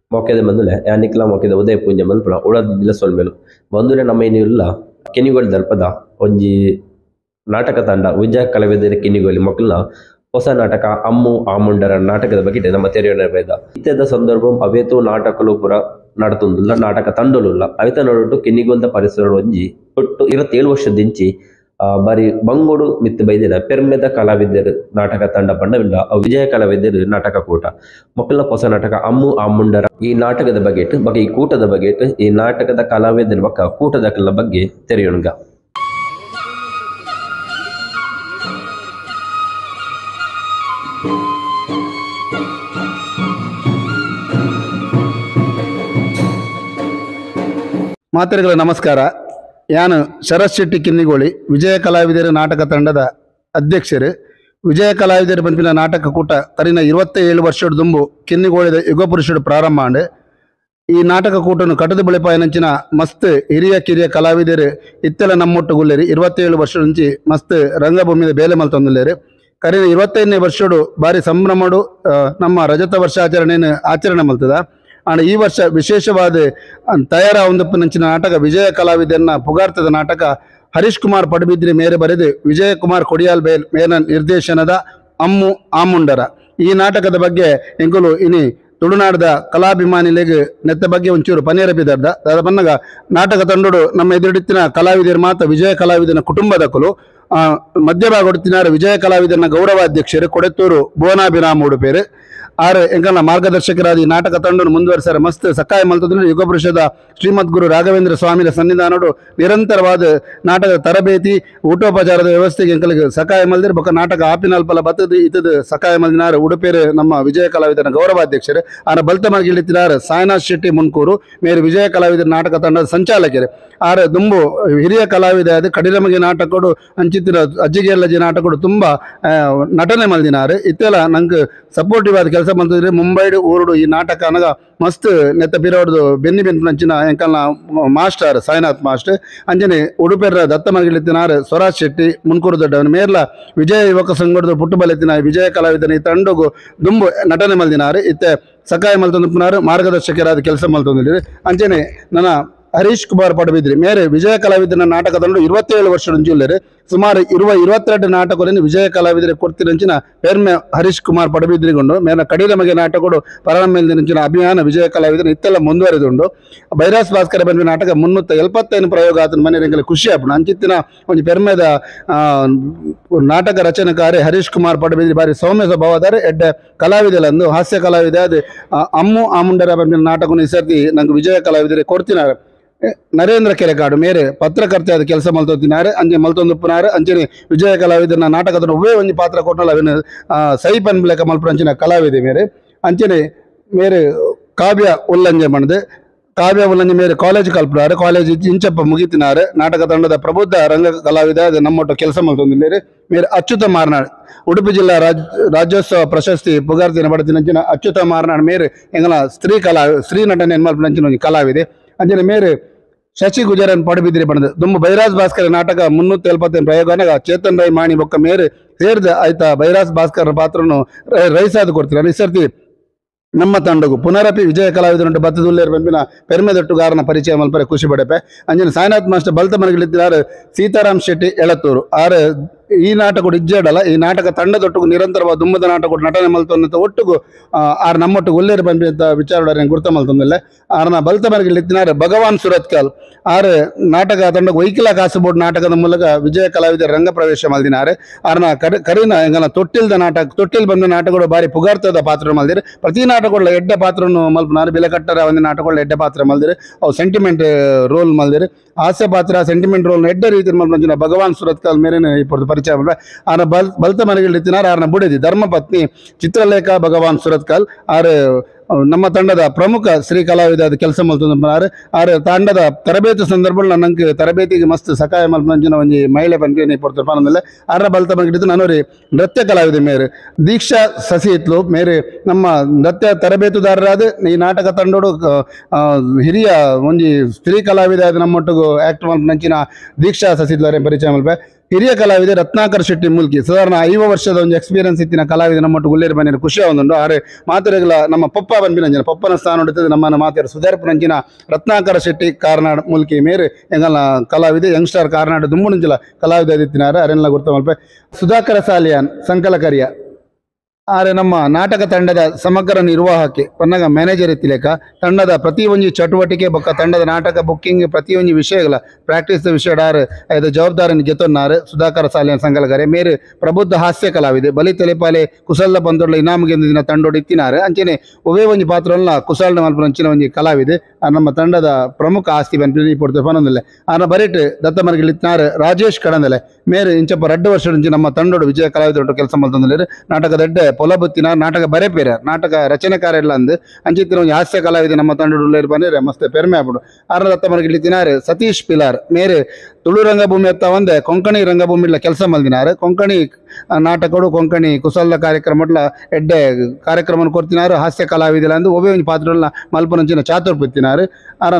ಮೊಕ್ಕೆದ ಬಂದುಲೆ ಯಾನಿಕ್ಲ ಮೊಕ್ಕೆದ ಉದಯ ಪೂಜೆ ಮಲ್ಪುನ ಉಳದಿಲ್ಲ ಸೊಲ್ಮೆಲು ಬಂದುಲೆ ನಮ್ಮ ಏನಿಲ್ಲ ಕೆನಿಗೋಳಿ ದಲ್ಪದ ಒಂಜಿ ನಾಟಕ ತಂಡ ವಿಜಯ ಕಲಾವಿದರ ಕೆನಿಗೋಳಿ ಮಕ್ಕಳನ್ನ ಹೊಸ ನಾಟಕ ಅಮ್ಮು ಆಮುಂಡರ ನಾಟಕದ ಬಗ್ಗೆ ನಮ್ಮ ತೆರೆಯೋಣ ಬೇದ ಇತ್ಯದ ಸಂದರ್ಭ ಅವೇತು ನಾಟಕಲು ಪುರ ನಡತುಂದಿಲ್ಲ ನಾಟಕ ತಂಡಲುಲ್ಲ ಅವಿತ ನೋಡು ಕೆನಿಗೋಲ್ದ ಪರಿಸರ ಒಂಜಿ ಒಟ್ಟು 27 ವರ್ಷದಿಂಚಿ ಬಾರಿ ಬಂಗೋಡು ಮಿತ್ತು ಬೈದಿನ ಪೆರ್ಮೆದ ಕಲಾವಿದರು ನಾಟಕ ತಂಡ ಪಂಡವಿಲ್ಲ ವಿಜಯ ಕಲಾವಿದರು ನಾಟಕ ಕೂಟ ಮಕ್ಕಳ ಹೊಸ ನಾಟಕ ಅಮ್ಮು ಆಮುಂಡರ ಈ ನಾಟಕದ ಬಗ್ಗೆ ಈ ಕೂಟದ ಬಗ್ಗೆ ಈ ನಾಟಕದ ಕಲಾವಿದರ ಬಕ್ಕ ಕೂಟದ ಬಗ್ಗೆ ತೆರೆಯೋಣ. ಮಾತರಿಗಳ ನಮಸ್ಕಾರ. ಯಾನು ಶರತ್ ಶೆಟ್ಟಿ ಕಿನ್ನಿಗೋಳಿ ವಿಜಯ ಕಲಾವಿದರ ನಾಟಕ ತಂಡದ ಅಧ್ಯಕ್ಷರು. ವಿಜಯ ಕಲಾವಿದರ ಪಂಪಿನ ನಾಟಕ ಕೂಟ ಕರಿನ 27 ವರ್ಷದ ದುಂಬು ಕಿನ್ನಿಗೋಳಿದ ಯುಗ ಪುರುಷರು ಪ್ರಾರಂಭ ಮಾಡಿ ಈ ನಾಟಕ ಕೂಟನು ಕಟದ ಬೆಳೆಪಾಯನಂಚಿನ ಮಸ್ತ್ ಹಿರಿಯ ಕಿರಿಯ ಕಲಾವಿದರು ಇತ್ತೆಲ್ಲ ನಮ್ಮೊಟ್ಟು ಗುಲ್ಲೇರಿ 27 ವರ್ಷ నుంచి ಮಸ್ತ್ ರಂಗಭೂಮಿದ ಬೇಲೆ ಮಲ್ತೊಂದುಲ್ಲೇರು. ಕರಿನ 25ನೇ ವರ್ಷಡು ಬಾರಿ ಸಂಭ್ರಮಡು ನಮ್ಮ ರಜತ ವರ್ಷಾಚರಣೆಯನ್ನು ಆಚರಣೆ ಮಲ್ತದ. ಆಂಡ ಈ ವರ್ಷ ವಿಶೇಷವಾದ ತಯಾರ ಒಂದಪ್ಪನಂಚಿನ ನಾಟಕ ವಿಜಯ ಕಲಾವಿದರನ್ನ ಪುಗಾರ್ತದ ನಾಟಕ ಹರೀಶ್ ಕುಮಾರ್ ಪಡುಬಿದ್ರಿ ಮೇರೆ ಬರೆದು ವಿಜಯ ಕುಮಾರ್ ಕೊಡಿಯಾಲ್ ಬೇಲ್ ಮೇನ ನಿರ್ದೇಶನದ ಅಮ್ಮು ಆಮುಂಡರ ಈ ನಾಟಕದ ಬಗ್ಗೆ ಎಂಕುಲು ಇನಿ ತುಳುನಾಡದ ಕಲಾಭಿಮಾನಿಗಳಿಗೆ ನೆತ್ತ ಬಗ್ಗೆ ಒಂಚೂರು ಪನೇರ ಬಿದ್ದಾರ್ದ ಅದ ಬನ್ನಗ ನಾಟಕ ತಂಡೋಡು ನಮ್ಮ ಎದುರಿತ್ತಿನ ಕಲಾವಿದರು ಮಾತ್ರ ವಿಜಯ ಕಲಾವಿದನ ಕುಟುಂಬದಕ್ಕಲು ಮಧ್ಯಭಾಗ ಹೊಡ್ತಿನಾರ ವಿಜಯ ಕಲಾವಿದನ ಗೌರವಾಧ್ಯಕ್ಷರು ಕೊಡೆತ್ತೂರು ಭುವನಾಭಿರಾಮ ಉಡುಪೇರು ಆರು ಎಂಕಲ್ನ ಮಾರ್ಗದರ್ಶಕರಾದ ಈ ನಾಟಕ ತಂಡವನ್ನು ಮುಂದುವರಿಸಾರ ಮಸ್ತ್ ಸಕಾಯ ಮಲ್ತದ್ರೆ ಯುಗ ಪುರುಷದ ಶ್ರೀಮದ್ ಗುರು ರಾಘವೇಂದ್ರ ಸ್ವಾಮಿಯ ಸನ್ನಿಧಾನಡು ನಿರಂತರವಾದ ನಾಟಕದ ತರಬೇತಿ ಊಟೋಪಚಾರದ ವ್ಯವಸ್ಥೆಗೆ ಎಂಕಲಿಗೆ ಸಕಾಯ ಮಲ್ದಿರು ಬೊಕ್ಕ ನಾಟಕ ಆಪಿನಲ್ಪಲ ಬತ್ತದ ಇತದ ಸಕಾಯ ಮಲ್ದಿನಾರ ಉಡುಪೇರು ನಮ್ಮ ವಿಜಯ ಕಲಾವಿದನ ಗೌರವಾಧ್ಯಕ್ಷರು ಆರ ಬಲ್ತಮರ್ಗಿ ಇಳಿತಿನಾರ ಸಾಯಿನಾಥ್ ಶೆಟ್ಟಿ ಮುನ್ಕೂರು ಮೇರು ವಿಜಯ ಕಲಾವಿದರ ನಾಟಕ ತಂಡದ ಸಂಚಾಲಕರು ಆರ ದುಂಬು ಹಿರಿಯ ಕಲಾವಿದ ಅದು ಕಡಿರಮಗೆ ನಾಟಕಡು ಅಂಚಿತ್ತಿನ ಅಜ್ಜಿಗೆಲ್ಲಜಿ ನಾಟಕಡು ತುಂಬ ನಟನೆ ಮಲ್ದಿನಾರು ಇತ್ತೆಲ್ಲ ನಂಗೆ ಸಪೋರ್ಟಿವ್ ಆದ ಕೆಲಸ ಬಂದಿದ್ರೆ ಮುಂಬೈಡು ಊರುಡು ಈ ನಾಟಕ ಅನಗ ಮಸ್ತ್ ನೆತ್ತ ಪಿರೋಡ್ದು ಬೆನ್ನಿ ನಂಚಿನ ಎಂಕಲ್ನ ಮಾಸ್ಟರ್ ಸಾಯಿನಾಥ್ ಮಾಸ್ಟರ್ ಅಂಜನೆ ಉಡುಪೇರ ದತ್ತ ಮಗಿಲಿತ್ತಿನಾರು ಸ್ವರಾಜ್ ಶೆಟ್ಟಿ ಮುನ್ಕೂರು ದೊಡ್ಡವನು ಮೇರ್ಲ ವಿಜಯ ಯುವಕ ಸಂಘದ ಪುಟ್ಟಬಲೆತ್ತಿನ ವಿಜಯ ಕಲಾವಿದನ ಈ ತಂಡಗೂ ದುಂಬು ನಟನೆ ಮಲ್ದಿನಾರು ಇತ್ತೆ ಸಕಾಯ ಮಲ್ತೊಂದು ಮಾರ್ಗದರ್ಶಕರಾದ ಕೆಲಸ ಮಲ್ತೊಂದಿರಿ ಅಂಚನೆ ನನ್ನ ಹರೀಶ್ ಕುಮಾರ್ ಪಡುಬಿದ್ರಿ ಮೇರೆ ವಿಜಯ ಕಲಾವಿದನ ನಾಟಕ ತಂಡ 27 ವರ್ಷ ಜಿಲ್ಲೆರು ಸುಮಾರು 22 ನಾಟಕಗಳನ್ನು ವಿಜಯ ಕಲಾವಿದರ ಕೊಡ್ತಿರಂಚಿನ ಪೆರ್ಮೆ ಹರೀಶ್ ಕುಮಾರ್ ಪಡುಬಿದ್ರಿಗೊಂಡು ಮೇನ ಕಡಿರಮಗೆ ನಾಟಕಗಳು ಪ್ರಾರಂಭಿಸಿನ ಅಭಿಯಾನ ವಿಜಯ ಕಲಾವಿದನ ಇತ್ತೆಲ್ಲ ಮುಂದುವರೆದುಂಡು ಬೈರಾಸ್ ಭಾಸ್ಕರ ಬಂದ ನಾಟಕ 375 ಪ್ರಯೋಗ ಆತನ ಮನೆಯಲ್ಲಿ ಖುಷಿ ಆಪಣ ಅಂಚಿತ್ತಿನ ಒಂದು ಪೆರ್ಮೆದ ನಾಟಕ ರಚನೆಕಾರಿ ಹರೀಶ್ ಕುಮಾರ್ ಪಡುಬಿದ್ರಿ ಬಾರಿ ಸೌಮ್ಯ ಸ್ವಭಾವದಾರೆ ಎಡ್ಡ ಕಲಾವಿದರಂದು ಹಾಸ್ಯ ಕಲಾವಿದ ಅದು ಅಮ್ಮು ಆಮುಂಡರ ಬಂದ ನಾಟಕವನ್ನು ಈ ಸರ್ತಿ ನಂಗೆ ವಿಜಯ ಕಲಾವಿದರೆ ಕೊಡ್ತಿನಾರೆ. ನರೇಂದ್ರ ಕೆರೆಕಾಡು ಮೇರೆ ಪತ್ರಕರ್ತೆ ಆದ ಕೆಲಸ ಮಲ್ತೊತ್ತಿನಾರೆ ಅಂಜೆ ಮಲ್ತೊಂದುಪ್ಪನಾರೆ ಅಂಚನೆ ವಿಜಯ ಕಲಾವಿದನ ನಾಟಕದ ಒಬ್ಬೇ ಒಂದು ಪಾತ್ರ ಕೊಟ್ಟಲ್ಲ ಅವಿನ ಸೈಪನ್ ಬ್ಲೇಕ ಮಲ್ಪಂಚಿನ ಕಲಾವಿದೆ ಮೇರೆ ಅಂಚನೆ ಮೇರೆ ಕಾವ್ಯ ಉಲ್ಲಂಜೆ ಮಾಡಿದೆ ಕಾವ್ಯ ಉಲ್ಲಂಜೆ ಮೇರೆ ಕಾಲೇಜ್ ಕಲ್ಪನಾರೆ ಕಾಲೇಜ್ ಇಂಚಪ್ಪ ಮುಗಿತಿನಾರೆ ನಾಟಕ ತಂಡದ ಪ್ರಬುದ್ಧ ರಂಗ ಕಲಾವಿದ ಅದು ನಮ್ಮೊಟ್ಟು ಕೆಲಸ ಮಲ್ತೊಂದಿಲ್ಲೇರೆ ಮೇರೆ ಅಚ್ಯುತ ಮಾರ್ನಾಳ್ ಉಡುಪಿ ಜಿಲ್ಲಾ ರಾಜ್ಯೋತ್ಸವ ಪ್ರಶಸ್ತಿ ಪುಗಾರ್ತಿನ ಪಡೆದಿನ ಅಚ್ಯುತ ಮಾರ್ನಾಳ್ ಮೇರೆ ಎಂಗಲ ಸ್ತ್ರೀ ನಟನೆ ಮಲ್ಪಂಚಿನ ಒಂದು ಕಲಾವಿದೆ ಅಂಜನೆ ಮೇರೆ ಶಶಿ ಗುಜರನ್ ಪಡುಬಿದ್ರಿ ಬಣ್ಣದ ದುಂಬು ಬೈರಾಜ್ ಭಾಸ್ಕರ್ ನಾಟಕ 375 ಪ್ರಯೋಗನಾಗ ಚೇತನ್ ರೈ ಮಾಣಿ ಬೊಕ್ಕ ಮೇರೆ ಸೇರಿದ ಆಯ್ತಾ ಬೈರಾಜ್ ಭಾಸ್ಕರ್ ಪಾತ್ರನು ರೈಸಾದ ಕೊಡ್ತೀರ ಈ ಸರ್ತಿ ನಮ್ಮ ತಂಡಗೂ ಪುನರಪಿ ವಿಜಯ ಕಲಾವಿದರುಂಟು ಬತ್ತದುಲ್ಲೇರು ಬಂಪಿನ ಪೆರ್ಮೆದೊಟ್ಟುಗಾರನ ಪರಿಚಯ ಮಲ್ಪರೆ ಖುಷಿ ಪಡೆಪೆ ಅಂಜನೆ ಸಾಯಿನಾಥ್ ಮಾಸ್ಟರ್ ಬಲ್ತ ಮನಗಿಲಿದ್ದಾರೆ ಸೀತಾರಾಮ್ ಶೆಟ್ಟಿ ಎಳತ್ತೂರು ಆರು ಈ ನಾಟಕ ಇಜ್ಜೇಡಲ್ಲ ಈ ನಾಟಕ ತಂಡದೊಟ್ಟಿಗೂ ನಿರಂತರವಾದ ದುಂಬದ ನಾಟಕ ನಟನೆ ಮಲ್ತೊಂದಂತ ಒಟ್ಟಿಗೂ ಆರು ನಮ್ಮೊಟ್ಟಿಗೆ ಒಲ್ಲೇರು ಬಂಪಿ ಅಂತ ವಿಚಾರ ಗುರುತ ಮಲ್ತೊಂದಿಲ್ಲ ಆರನ ಬಲ್ತ ಮನಗಿಲಿತ್ತಿನಾರೆ ಭಗವಾನ್ ಸುರತ್ಕಲ್ ಆರು ನಾಟಕ ತಂಡ ವೈಕಿಲ ಕಾಸುಬೋರ್ಡ್ ನಾಟಕದ ಮೂಲಕ ವಿಜಯ ಕಲಾವಿದರ ರಂಗ ಪ್ರವೇಶ ಮಲ್ದಿನಾರೆ ಆರನ ಕರೀನ ಎಂಗನ ತೊಟ್ಟಿಲ್ ಬಂದ ನಾಟಕಗಳು ಬಾರಿ ಪುಗಾರ್ತದ ಪಾತ್ರ ಮಲ್ದಿರು ಪ್ರತಿ ನಾಟಕಗಳ ಎಡ್ಡೆ ಪಾತ್ರವನ್ನು ಮಲ್ಪನಾರು ಬೆಲೆಕಟ್ಟರ ಒಂದು ನಾಟಕಗಳ ಎಡ್ಡೆ ಪಾತ್ರ ಮಲ್ದಿರು ಅವು ಸೆಂಟಿಮೆಂಟ್ ರೋಲ್ ಮಲ್ದಿರು ಹಾಸ್ಯ ಪಾತ್ರ ಸೆಂಟಿಮೆಂಟ್ ರೋಲ್ ಎಡ್ಡೆ ರೀತಿ ಮಲ್ಪಂಚಿನ ಭಗವಾನ್ ಸುರತ್ಕಲ್ ಮೇರೇನೆ ಇಪ್ಪತ್ತು ಪರಿಚಯ ಮಾಡ್ರೆ ಆರ ಬಲ್ತ ಮನೆಗಳು ತಿನ್ನಾರ ಆರನ ಬುಡಿದಿ ಧರ್ಮಪತ್ನಿ ಚಿತ್ರಲೇಖ ಭಗವಾನ್ ಸುರತ್ಕಲ್ ಆರು ನಮ್ಮ ತಂಡದ ಪ್ರಮುಖ ಶ್ರೀ ಕಲಾವಿದ ಕೆಲಸ ಮಲ್ತೊಂದು ಆರು ತಂಡದ ತರಬೇತಿ ಸಂದರ್ಭದಲ್ಲಿ ನಂಗೆ ತರಬೇತಿಗೆ ಮಸ್ತ್ ಸಕಾಯ ಮಲ್ಪಂಚಿನ ಒಂದು ಮಹಿಳೆ ಬಂದು ಪಡ್ತಾರೆ ಪಾನಂದಲ್ಲ ಆರ ಬಲ್ತ ಮಗಿಡಿದ್ದು ನಾನು ರೀ ನೃತ್ಯ ಕಲಾವಿದೆ ಮೇರೆ ದೀಕ್ಷಾ ಸಸಿ ಇತ್ಲು ಮೇರೆ ನಮ್ಮ ನೃತ್ಯ ತರಬೇತುದಾರರಾದ ಈ ನಾಟಕ ತಂಡೋಡು ಹಿರಿಯ ಒಂದು ಸ್ತ್ರೀ ಕಲಾವಿದ ನಮ್ಮೊಟ್ಟಿಗೂ ಆಕ್ಟ್ ಮಲ್ಪಂಚಿನ ದೀಕ್ಷಾ ಸಸಿ ಇತ್ಲಾರೆ ಪರಿಚಯ ಮಲ್ಪೆ ಹಿರಿಯ ಕಲಾವಿದೆ ರತ್ನಾಕರ್ ಶೆಟ್ಟಿ ಮುಲ್ಕಿ ಸಾಧಾರಣ 5 ವರ್ಷದ ಒಂದು ಎಕ್ಸ್ಪೀರಿಯನ್ಸ್ ಇತ್ತಿನ ಕಲಾವಿದ ನಮ್ಮಟ್ಟು ಗುಲ್ಲೇರಿ ಬನ್ನಿ ಖುಷಿ ಆಗುಂಡು ಆರೆ ಮಾತೆರೆಗಳ ನಮ್ಮ ಪಪ್ಪ ಬಂದಿನ ಪಪ್ಪನ ಸ್ಥಾನ ಹೊಡಿತದೆ ನಮ್ಮನ್ನ ಮಾತೆರ ಸುಧಾರ್ಪುರಂಚಿನ ರತ್ನಾಕರ ಶೆಟ್ಟಿ ಕಾರ್ನಾಡ್ ಮುಲ್ಕಿ ಮೇರೆ ಎಂಗಲ ಕಲಾವಿದೆ ಯಂಗ್ಸ್ಟಾರ್ ಕಾರ್ನಾಡ್ ದುಮ್ಮುಂಜಿಲ ಕಲಾವಿದ ಇತ್ತಿನಾರ ಅರೆಲ್ಲ ಗುರ್ತ ಮಲ್ಪೆ ಸುಧಾಕರ ಸಾಲಿಯಾನ್ ಸಂಕಲಕರಿಯ ಆರೆ ನಮ್ಮ ನಾಟಕ ತಂಡದ ಸಮಗ್ರ ನಿರ್ವಾಹಕ್ಕೆ ಪನ್ನಗ ಮ್ಯಾನೇಜರ್ ಇತ್ತಿಲೇಕ ತಂಡದ ಪ್ರತಿ ಒಂಜಿ ಚಟುವಟಿಕೆ ಬೊಕ್ಕ ತಂಡದ ನಾಟಕ ಬುಕ್ಕಿಂಗ್ ಪ್ರತಿ ಒಂಜಿ ವಿಷಯಗಳ ಪ್ರಾಕ್ಟೀಸ್ ವಿಷಯಡಾರು ಐದು ಜವಾಬ್ದಾರಿನ ಗೆತ್ತೊನ್ನಾರು ಸುಧಾಕರ ಸಾಲಿಯನ್ ಸಂಕಲಕರೆ ಮೇರೆ ಪ್ರಬುದ್ಧ ಹಾಸ್ಯ ಕಲಾವಿದೆ ಬಲಿ ತಲೆಪಾಲೆ ಕುಸಲ್ದ ಬಂದೊಡ್ಲ ಇನಾಮಿಗೆ ದಿನ ತಂಡೋಡು ಇತ್ತಿನಾರು ಅಂಚೆನೆ ಒವೇ ಒಂಜಿ ಪಾತ್ರವನ್ನ ಕುಸಲ್ನ ಮಲ್ಪುರಂಚಿನ ಒಂಜಿ ಕಲಾವಿದೆ ನಮ್ಮ ತಂಡದ ಪ್ರಮುಖ ಆಸ್ತಿ ಬನ್ಪಿ ಪೊಡ್ತು ಪನೊಂದಿಲ್ಲ ಆನ ಬರಿಟ್ ದತ್ತ ಮರ್ಗಿಲಿತ್ನಾರು ರಾಜೇಶ್ ಕಡಂದಲೆ ಮೇರೆ ಇಂಚಪ್ಪ 2 ವರ್ಷ నుంచి ನಮ್ಮ ತಂಡೋಡು ವಿಜಯ ಕಲಾವಿದರು ಕೆಲಸ ಮಾಡ್ತಂದ್ರೆ ನಾಟಕದ ಪೊಲಬುತ್ತಿನ ನಾಟಕ ಬರೆಪೇರ ನಾಟಕ ರಚನೆಕಾರ ಎಲ್ಲ ಅಂದು ಅಂಚಿತ್ತಿನ ಒಂದು ಹಾಸ್ಯ ಕಲಾವಿದೆ ನಮ್ಮ ತಂಡೋಡು ಬಂದ್ರೆ ಮಸ್ತ್ ಪೆರ್ಮೆ ಆಗ್ಬಿಡು ಆರ ದತ್ತ ಮರ್ಗಿಲಿತ್ತಿನಾರು ಸತೀಶ್ ಪಿಲಾರ್ ಮೇರೆ ತುಳು ರಂಗಭೂಮಿ ಅತ್ತ ಒಂದೇ ಕೊಂಕಣಿ ರಂಗಭೂಮಿಲ ಕೆಲಸ ಮಲ್ದಿನಾರು ಕೊಂಕಣಿ ನಾಟಕಡು ಕೊಂಕಣಿ ಕುಸಲ ಕಾರ್ಯಕ್ರಮಡ್ಲ ಎಡ್ಡೆ ಕಾರ್ಯಕ್ರಮ ಕೊಡ್ತಿನಾರು ಹಾಸ್ಯ ಕಲಾವಿದಿಲ್ಲ ಅಂದು ಒಬ್ಬೇ ಒಂದು ಪಾತ್ರಗಳನ್ನ ಮಲ್ಪನಂಚಿನ ಚಾತುರ್ಪುತ್ತಿನಾರು ಆರ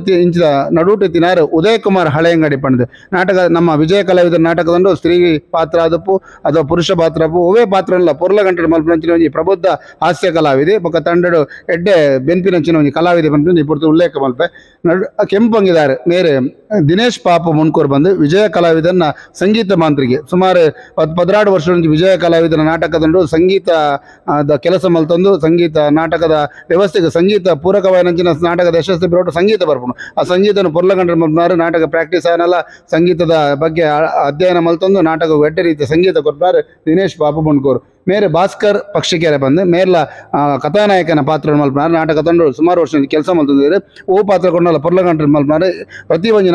ನಡೂಟು ತಿನಾರು ಉದಯ್ ಕುಮಾರ್ ಹಳೆಯಂಗಡಿ ಪಂಡ್ದು ನಾಟಕ ನಮ್ಮ ವಿಜಯ ಕಲಾವಿದರ ನಾಟಕದಂಡು ಸ್ತ್ರೀ ಪಾತ್ರ ಅದಪ್ಪು ಅಥವಾ ಪುರುಷ ಪಾತ್ರ ಒವೇ ಪಾತ್ರಲ್ಲ ಪೊರ್ಲ ಗಂಟೆ ಮಲ್ಪನಂಚಿನ ಒಂಜಿ ಪ್ರಬುದ್ಧ ಹಾಸ್ಯ ಕಲಾವಿದೆ ಬೊಕ್ಕ ತಂಡಡು ಎಡ್ಡೆ ಬೆನ್ಪಿನಂಚಿನ ಒಂಜಿ ಕಲಾವಿದೆ ಪಂಪಿನ ಇಪ್ಪತ್ತು ಉಲ್ಲೇಖ ಮಲ್ಪೆ ಕೆಂಪಂಗಿದಾರು ಮೇರೆ ದಿನೇಶ್ ಪಾಪು ಮುನ್ಕೂರ್ ಬಂದು ವಿಜಯ ಕಲಾವಿದನ ಸಂಗೀತ ಮಾಂತ್ರಿಗೆ ಸುಮಾರು 16 ವರ್ಷ ವಿಜಯ ಕಲಾವಿದನ ನಾಟಕದಂಡು ಸಂಗೀತ ಕೆಲಸ ಮಲ್ತಂದು ಸಂಗೀತ ನಾಟಕದ ವ್ಯವಸ್ಥೆಗೆ ಸಂಗೀತ ಪೂರಕವಾದ ನಾಟಕದ ಯಶಸ್ವಿ ಬಿರೋಟು ಸಂಗೀತ ಬರ್ಪುಣು ಆ ಸಂಗೀತನ ಪೊರ್ಲಗಂಡ್ರೆ ಮಲ್ಪನಾರು ನಾಟಕ ಪ್ರಾಕ್ಟೀಸ್ ಆನಲ್ಲ ಸಂಗೀತದ ಬಗ್ಗೆ ಅಧ್ಯಯನ ಮಲ್ತಂದು ನಾಟಕ ಎಡ್ಡೆ ರೀತಿಯ ಸಂಗೀತ ಕೊಟ್ಟಾರು ದಿನೇಶ್ ಪಾಪು ಮುನ್ಕೂರ್ ಮೇರೆ ಭಾಸ್ಕರ್ ಪಕ್ಷಿಕೆರೆ ಬಂದು ಮೇರ್ಲ ಕಥಾನಾಯಕನ ಪಾತ್ರ ಮಲ್ಪನಾರು ನಾಟಕ ತಂಡ ಸುಮಾರು ವರ್ಷ ಕೆಲಸ ಮಲ್ತಿದ್ದಾರೆ ಓ ಪಾತ್ರ ಕೊಂಡಲ್ಲ ಪೊರ್ಲಗಂಟ್ರೆ ಮಲ್ಪನಾರು ಪ್ರತಿ ಒಂಜಿ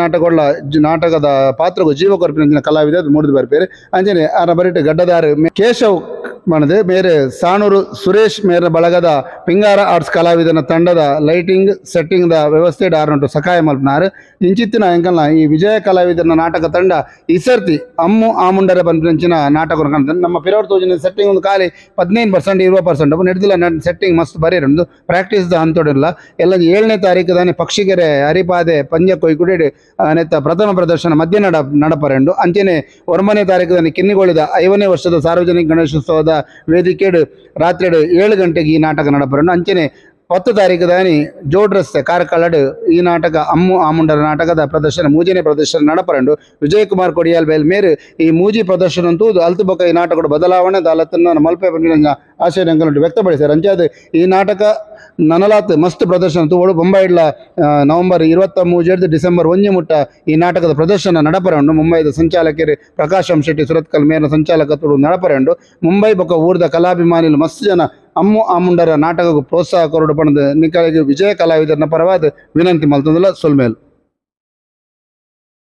ನಾಟಕದ ಪಾತ್ರಗೂ ಜೀವ ಕೊರ್ಪಿನ ಕಲಾವಿದ ಮೂಡಿದು ಬರ್ಪೇರು ಅಂಜನೆ ಆರ ಬರಿಟ್ ಗಡ್ಡದಾರು ಕೇಶವ್ ಮನದು ಮೇರೆ ಸಾಣೂರು ಸುರೇಶ್ ಮೇರ ಬಳಗದ ಪಿಂಗಾರ ಆರ್ಟ್ಸ್ ಕಲಾವಿದನ ತಂಡದ ಲೈಟಿಂಗ್ ಸೆಟ್ಟಿಂಗ್ ದ ವ್ಯವಸ್ಥೆ ಆರ್ನಟು ಸಹಾಯ ಮಲ್ಪನಾರು ಇಂಚಿತ್ತಿನ ಎಂಕಲ್ನ ಈ ವಿಜಯ ಕಲಾವಿದನ ನಾಟಕ ತಂಡ ಈ ಸರ್ತಿ ಅಮ್ಮು ಆಮುಂಡರ ಬಂಪಿನ ನಾಟಕ ಕಾಣ್ತಾನೆ ನಮ್ಮ ಪಿರವರ್ ತೋಜಿನ ಸೆಟ್ಟಿಂಗ್ ಒಂದು ಖಾಲಿ 15% 20% ನಡೆದಿಲ್ಲ ಸೆಟ್ಟಿಂಗ್ ಮಸ್ತ್ ಬರೀರಂದು ಪ್ರಾಕ್ಟೀಸ್ ದ ಹಂತೋಡಿಲ್ಲ ಎಲ್ಲ 7ನೇ ತಾರೀಕು ದಾನೆ ಪಕ್ಷಿಗೆರೆ ಹರಿಪಾದೆ ಪಂಜ ಕೊಯ್ಕುಡಿ ನೆತ್ತ ಪ್ರಥಮ ಪ್ರದರ್ಶನ ಮಧ್ಯ ನಡಪರೆಂಡು ಅಂಚೆನೆ 9ನೇ ತಾರೀಕು ದಾನೆ ಕಿನ್ನಿಗೋಳಿದ 5ನೇ ವರ್ಷದ ಸಾರ್ವಜನಿಕ ಗಣೇಶೋತ್ಸವದ ವೇದಿಕೆಡು ರಾತ್ರಿ 7 ಗಂಟೆಗೆ ಈ ನಾಟಕ ನಡಪರೆಂಡು ಅಂಚೆನೆ 10 ತಾರೀಕು ದಾನಿ ಜೋಡ್ ರಸ್ತೆ ಕಾರ್ಕಳಡು ಈ ನಾಟಕ ಅಮ್ಮು ಆಮುಂಡರ ನಾಟಕದ ಪ್ರದರ್ಶನ ಮೂಜಿನೇ ಪ್ರದರ್ಶನ ನಡಪರೆಂಡು ವಿಜಯ್ ಕುಮಾರ್ ಕೊಡಿಯಾಲ್ ಬೇಲ್ ಮೇರೆ ಈ ಮೂಜಿ ಪ್ರದರ್ಶನ ಅಂತೂ ಅಲ್ತು ಬೊಕ್ಕ ಈ ನಾಟಕದ ಬದಲಾವಣೆ ದಾಲತ್ತನ್ನು ಮಲ್ಪೆ ಬಂದಿನ ಆಶಯಗಳನ್ನು ವ್ಯಕ್ತಪಡಿಸಿದ್ದಾರೆ ಅಂಚಾದ ಈ ನಾಟಕ ನನಲಾತ್ ಮಸ್ತ್ ಪ್ರದರ್ಶನ ತೋಡು ಬೊಂಬೈಡ್ಲ ನವೆಂಬರ್ 23 ಡಿಸೆಂಬರ್ 1 ಮುಟ್ಟ ಈ ನಾಟಕದ ಪ್ರದರ್ಶನ ನಡಪರೆಂಡು ಮುಂಬೈದ ಸಂಚಾಲಕರು ಪ್ರಕಾಶಂ ಶೆಟ್ಟಿ ಸುರತ್ಕಲ್ ಮೇರಿನ ಸಂಚಾಲಕತ್ವಡು ನಡಪರೆಂಡು ಮುಂಬೈ ಬೊಕ್ಕ ಊರ್ದ ಕಲಾಭಿಮಾನಿಲು ಮಸ್ತ್ ಜನ ಅಮ್ಮು ಆಮುಂಡರ ನಾಟಕಕ್ಕೂ ಪ್ರೋತ್ಸಾಹ ಕೊರಡು ಪಣದು ನಿಖಲಿಗೆ ವಿಜಯ ಕಲಾವಿದರನ ಪರವಾದ ವಿನಂತಿ ಮಲ್ತಂದಿಲ್ಲ ಸೊಲ್ಮೇಲು